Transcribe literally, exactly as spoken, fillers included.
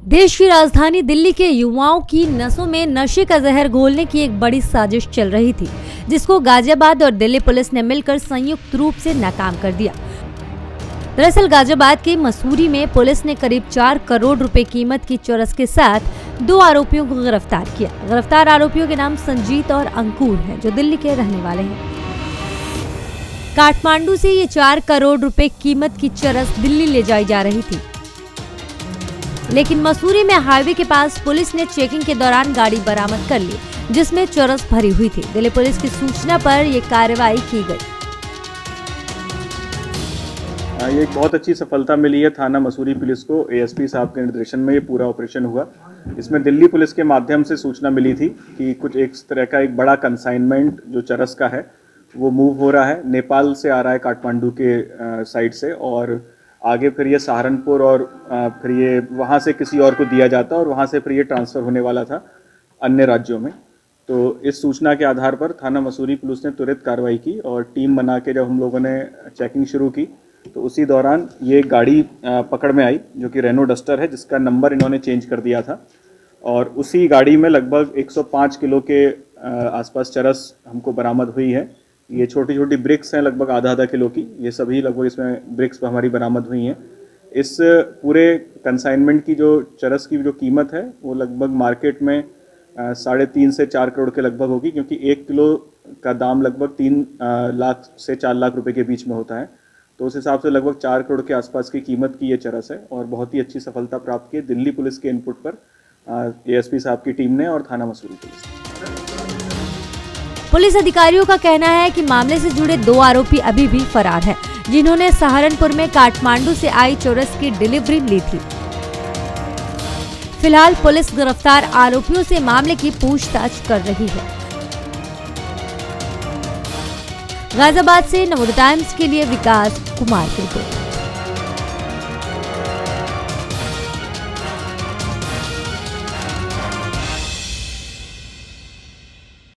देश की राजधानी दिल्ली के युवाओं की नसों में नशे का जहर घोलने की एक बड़ी साजिश चल रही थी, जिसको गाजियाबाद और दिल्ली पुलिस ने मिलकर संयुक्त रूप से नाकाम कर दिया। दरअसल गाजियाबाद के मसूरी में पुलिस ने करीब चार करोड़ रुपए कीमत की चरस के साथ दो आरोपियों को गिरफ्तार किया। गिरफ्तार आरोपियों के नाम संजीत और अंकुर हैं, जो दिल्ली के रहने वाले हैं। काठमांडू से ये चार करोड़ रुपए कीमत की चरस दिल्ली ले जाई जा रही थी, लेकिन मसूरी में हाईवे के पास पुलिस ने चेकिंग के दौरान गाड़ी बरामद कर ली, जिसमें चरस भरी हुई थी। दिल्ली पुलिस की सूचना पर यह कार्रवाई की गई। ये एक बहुत अच्छी सफलता मिली है थाना मसूरी पुलिस को। एएसपी साहब के निर्देशन में ये पूरा ऑपरेशन हुआ। इसमें दिल्ली पुलिस के माध्यम से सूचना मिली थी कि कुछ एक तरह का एक बड़ा कंसाइनमेंट जो चरस का है वो मूव हो रहा है, नेपाल से आ रहा है, काठमांडू के साइड से, और आगे फिर ये सहारनपुर और फिर ये वहाँ से किसी और को दिया जाता और वहाँ से फिर ये ट्रांसफ़र होने वाला था अन्य राज्यों में। तो इस सूचना के आधार पर थाना मसूरी पुलिस ने तुरंत कार्रवाई की और टीम बना के जब हम लोगों ने चेकिंग शुरू की तो उसी दौरान ये गाड़ी पकड़ में आई, जो कि रेनो डस्टर है, जिसका नंबर इन्होंने चेंज कर दिया था। और उसी गाड़ी में लगभग एक सौ पाँच किलो के आसपास चरस हमको बरामद हुई है। ये छोटी छोटी ब्रिक्स हैं, लगभग आधा आधा किलो की। ये सभी लगभग इसमें ब्रिक्स पर हमारी बरामद हुई हैं। इस पूरे कंसाइनमेंट की जो चरस की जो कीमत है वो लगभग मार्केट में साढ़े तीन से चार करोड़ के लगभग होगी, क्योंकि एक किलो का दाम लगभग तीन लाख से चार लाख रुपए के बीच में होता है। तो उस हिसाब से लगभग चार करोड़ के आसपास की कीमत की ये चरस है और बहुत ही अच्छी सफलता प्राप्त की दिल्ली पुलिस के इनपुट पर एएसपी साहब की टीम ने और थाना मसूरी पुलिस ने। पुलिस अधिकारियों का कहना है कि मामले से जुड़े दो आरोपी अभी भी फरार हैं, जिन्होंने सहारनपुर में काठमांडू से आई चरस की डिलीवरी ली थी। फिलहाल पुलिस गिरफ्तार आरोपियों से मामले की पूछताछ कर रही है। गाजियाबाद से नवोदय टाइम्स के लिए विकास कुमार की रिपोर्ट।